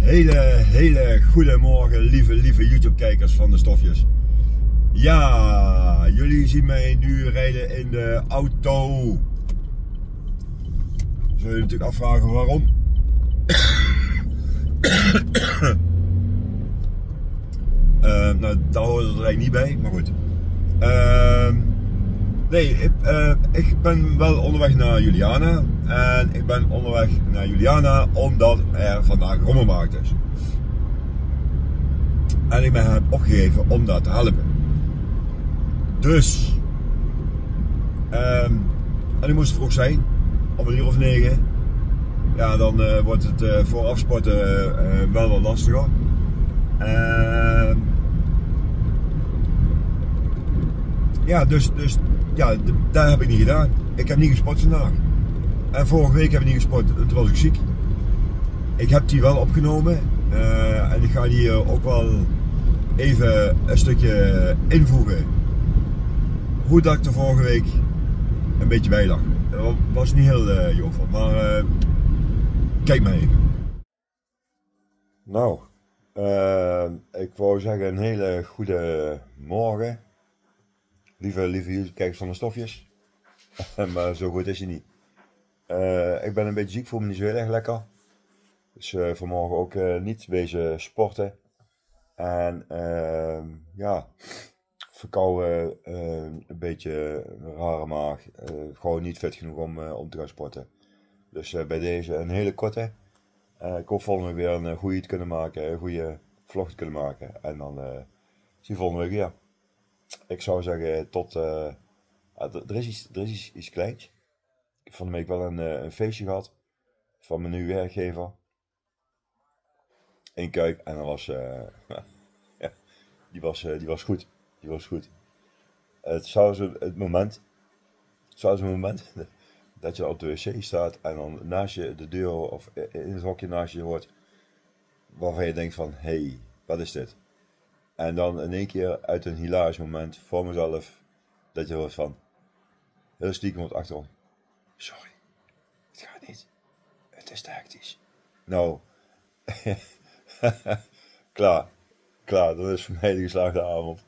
hele goede morgen, lieve YouTube kijkers van de stofjes. Ja, jullie zien mij nu rijden in de auto. Zul je natuurlijk afvragen waarom. Nou, daar hoort het er eigenlijk niet bij, maar goed. Nee, ik ben wel onderweg naar Juliana. En ik ben onderweg naar Juliana omdat er vandaag rommelmarkt is. En ik ben hem opgegeven om daar te helpen. Dus. En ik moest vroeg zijn. Om 9:00. Ja, dan wordt het vooraf sporten wel wat lastiger. Ja, dus ja, dat heb ik niet gedaan. Ik heb niet gesport vandaag. En vorige week heb ik niet gesport, toen was ik ziek. Ik heb die wel opgenomen. En ik ga die ook wel even een stukje invoegen. Hoe dat ik de vorige week een beetje bij lag. Dat was niet heel jovel, maar kijk maar even. Nou, ik wou zeggen een hele goede morgen. Lieve kijkers van de stofjes. Maar zo goed is hij niet. Ik ben een beetje ziek, voel me niet zo heel erg lekker. Dus vanmorgen ook niet wezen sporten. En ja, verkouden, een beetje een rare maag. Gewoon niet fit genoeg om te gaan sporten. Dus bij deze een hele korte. Ik hoop volgende week weer een goede te kunnen maken, een goede vlog te kunnen maken. En dan zie je volgende week weer. Ik zou zeggen tot, er is iets kleins. Ik heb van de week wel een feestje gehad van mijn nieuwe werkgever. Eén kuik en dat was, ja, die was goed. Die was goed. Het zou zo het moment dat je op de wc staat en dan naast je de deur of in het hokje naast je hoort waarvan je denkt van, hey, wat is dit? En dan in één keer uit een hilarisch moment voor mezelf dat je hoort van, heel stiekem wordt achterom. Sorry, het gaat niet. Het is te hectisch. Nou, klaar, dat is voor mij de geslaagde avond.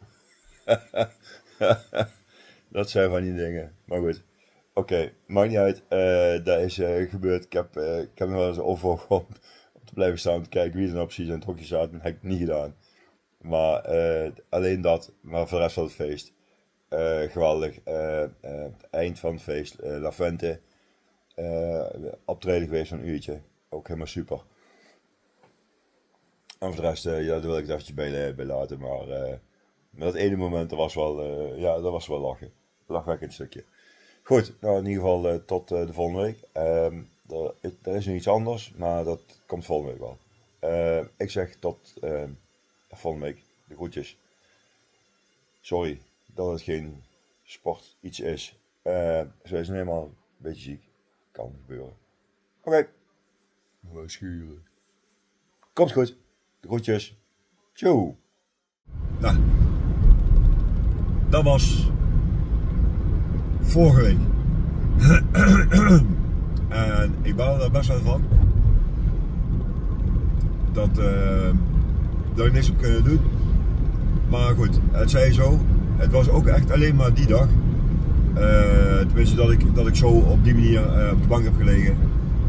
Dat zijn van die dingen, maar goed. Oké, maakt niet uit, dat is gebeurd. Ik heb nog wel eens overwogen om te blijven staan te kijken wie er nou precies in het hokje zat. Dat heb ik niet gedaan. Maar alleen dat, maar voor de rest van het feest. Geweldig. Eind van het feest, La Fuente. Optreden geweest van een uurtje. Ook helemaal super. En voor de rest, ja, daar wil ik het eventjes bij laten. Maar met dat ene moment, dat was wel lachen. Lachwekkend stukje. Goed, nou in ieder geval tot de volgende week. Er is nu iets anders, maar dat komt volgende week wel. Ik zeg tot volgende week. De groetjes. Sorry dat het geen sport iets is. Ze is nu helemaal een beetje ziek. Kan gebeuren. Oké. Wat schuren. Komt goed. De groetjes. Tjoe. Nou. Dat was vorige week. En ik baal er best wel van. Dat ik niks op kunnen doen. Maar goed, het zij zo. Het was ook echt alleen maar die dag. Tenminste dat ik zo op die manier op de bank heb gelegen.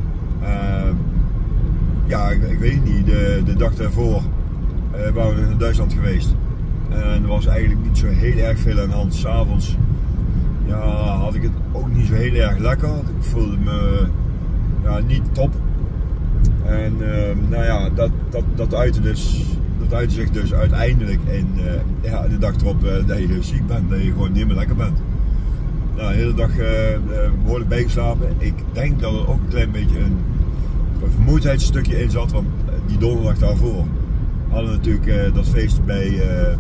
Ja, ik weet het niet. De dag daarvoor waren we in Duitsland geweest. En er was eigenlijk niet zo heel erg veel aan de hand. 's Avonds had ik het ook niet zo heel erg lekker. Ik voelde me niet top. En nou ja, dat uitte zich dus uiteindelijk in de dag erop dat je dus ziek bent, dat je gewoon niet meer lekker bent. Nou, de hele dag behoorlijk bijgeslapen. Ik denk dat er ook een klein beetje een vermoeidheidsstukje in zat, want die donderdag daarvoor hadden we natuurlijk dat feest bij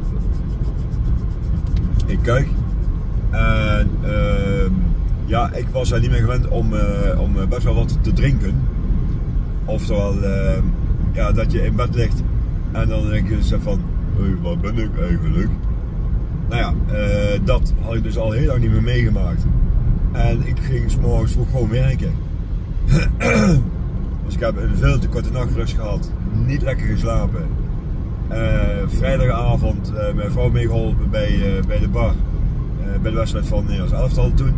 in Kuik. En ja, ik was daar niet meer gewend om best wel wat te drinken. Oftewel, dat je in bed ligt en dan denk je van, wat ben ik eigenlijk? Nou ja, dat had ik dus al heel lang niet meer meegemaakt. En ik ging 's morgens vroeg gewoon werken. Dus ik heb een veel te korte nachtrust gehad, niet lekker geslapen. Vrijdagavond mijn vrouw meegeholpen bij de bar, bij de wedstrijd van Nederlands elftal toen.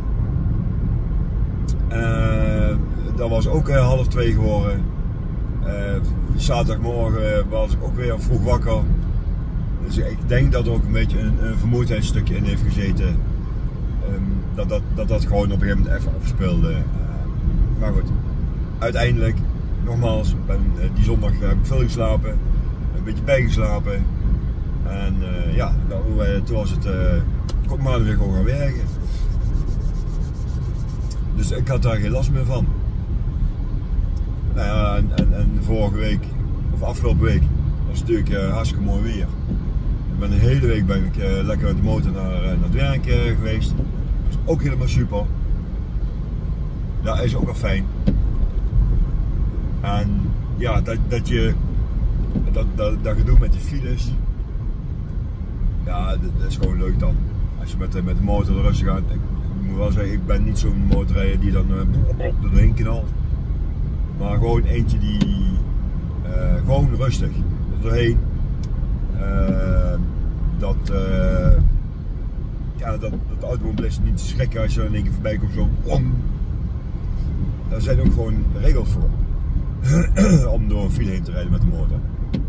Dat was ook 1:30 geworden. Zaterdagmorgen was ik ook weer vroeg wakker. Dus ik denk dat er ook een beetje een vermoeidheidsstukje in heeft gezeten. Dat gewoon op een gegeven moment even opspeelde. Maar goed, uiteindelijk, nogmaals, die zondag heb ik veel geslapen. Een beetje bijgeslapen. En ja, toen was het kon maar weer gewoon gaan werken. Dus ik had daar geen last meer van. Nou ja, en vorige week, of afgelopen week, was het natuurlijk hartstikke mooi weer. De hele week ben ik lekker met de motor naar het werk geweest. Dat is ook helemaal super. Dat is ook wel fijn. En ja, dat gedoe met die files, ja, dat is gewoon leuk dan. Als je met de motor rustig gaat. Ik moet wel zeggen, ik ben niet zo'n motorrijder die dan er doorheen knalt. Maar gewoon eentje die gewoon rustig er doorheen. Dat automobilisten niet schrikken als je in één keer voorbij komt zo. Daar zijn ook gewoon regels voor. Om door een file heen te rijden met de motor.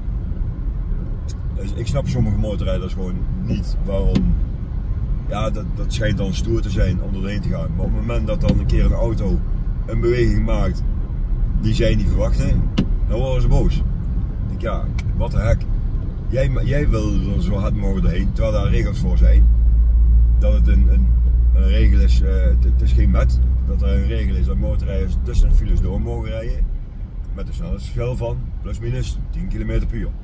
Dus ik snap sommige motorrijders gewoon niet waarom. Ja, dat schijnt dan stoer te zijn om er doorheen te gaan. Maar op het moment dat dan een keer een auto een beweging maakt die zij niet verwachten, dan worden ze boos. Ik denk, ja, wat de hek. Jij wil er zo hard mogelijk doorheen, terwijl daar regels voor zijn. Dat het een regel is, het is geen wet, dat er een regel is dat motorrijders tussen de files door mogen rijden. Met een snelheidsverschil van plus minus 10 km per uur.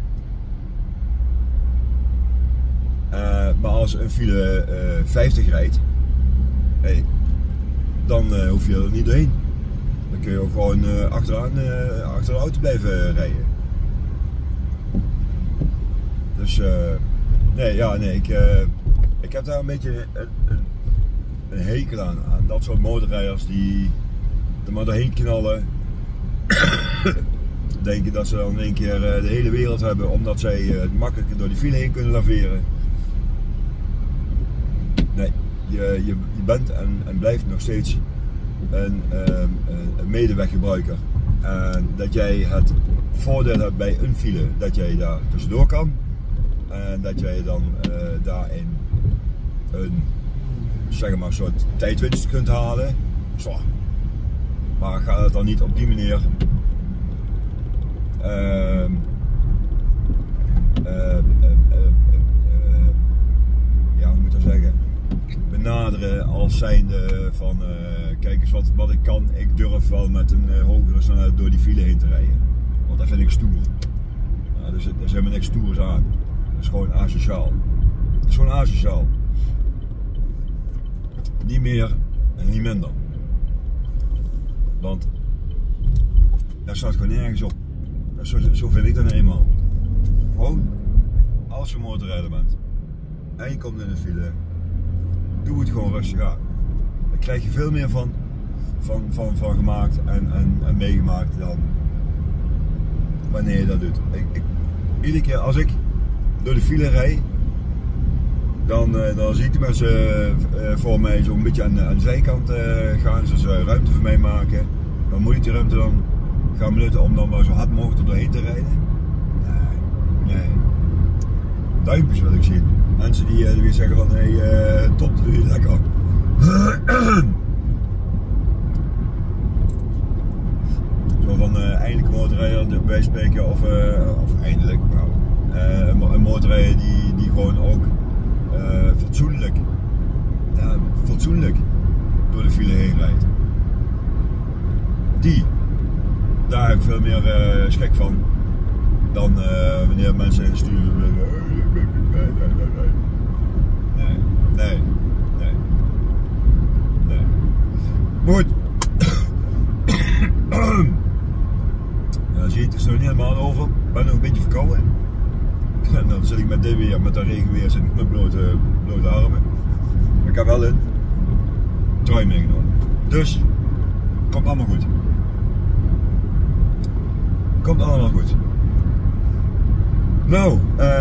Maar als een file 50 rijdt, dan hoef je er niet doorheen. Dan kun je ook gewoon achter de auto blijven rijden. Dus ik heb daar een beetje een hekel aan dat soort motorrijders die er maar doorheen knallen. Denken dat ze dan in één keer de hele wereld hebben omdat zij makkelijker door die file heen kunnen laveren. Nee, je bent en blijft nog steeds een medeweggebruiker. En dat jij het voordeel hebt bij een file dat jij daar tussendoor kan. En dat jij dan daarin een, zeg maar, soort tijdwinst kunt halen. Zo. Maar ga het dan niet op die manier ja, hoe moet ik dat zeggen? Benaderen als zijnde van kijk eens wat ik kan. Ik durf wel met een hogere snelheid door die file heen te rijden. Want dat vind ik stoer. Nou, er is helemaal niks stoers aan. Dat is gewoon asociaal. Dat is gewoon asociaal. Niet meer en niet minder. Want daar staat gewoon nergens op. Zo vind ik dat eenmaal. Gewoon, als je motorrijder bent en je komt in de file, doe het gewoon rustig aan. Daar krijg je veel meer van gemaakt en meegemaakt dan wanneer je dat doet. Iedere keer als ik door de file rijd, dan zie ik de mensen voor mij zo'n beetje aan de zijkant gaan, zodat ze ruimte voor mij maken. Dan moet ik die ruimte dan gaan benutten om dan maar zo hard mogelijk er doorheen te rijden. Nee. Duimpjes wil ik zien. Mensen die weer zeggen van hey, top, dat doe je lekker. Zo van eindelijk een motorrijder bij spreken of eindelijk. Nou, een motorrijder die gewoon ook fatsoenlijk door de file heen rijdt. Daar heb ik veel meer schrik van dan wanneer mensen in sturen. Nee. Goed. Ja, zie je, het is nog niet helemaal over. Ik ben nog een beetje verkouden. En dan zit ik met dit weer, met dat regenweer, zit ik met blote armen. Maar ik heb wel een trui meegenomen. Dus, komt allemaal goed. Komt allemaal goed. Nou,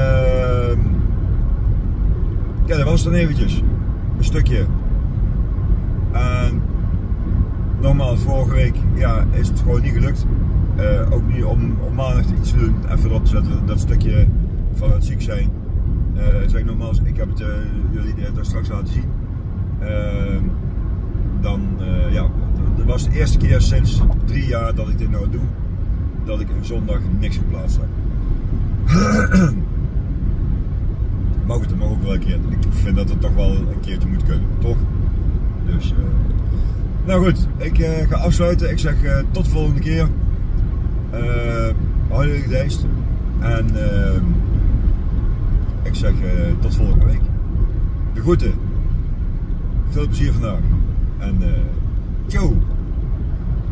ja, dat was dan eventjes. Een stukje. En nogmaals, vorige week ja, is het gewoon niet gelukt. Ook niet om maandag iets te doen, even erop te zetten, dat stukje van het ziek zijn. Zeg nogmaals, ik heb het jullie daar straks laten zien. Ja, dat was de eerste keer sinds 3 jaar dat ik dit nou doe, dat ik een zondag niks geplaatst heb. Maar goed, dat mag ook wel een keer. Ik vind dat het toch wel een keertje moet kunnen, toch? Dus, nou goed, ik ga afsluiten. Ik zeg tot de volgende keer. Hou jullie gedijst. En ik zeg tot volgende week. De groeten. Veel plezier vandaag. En ciao.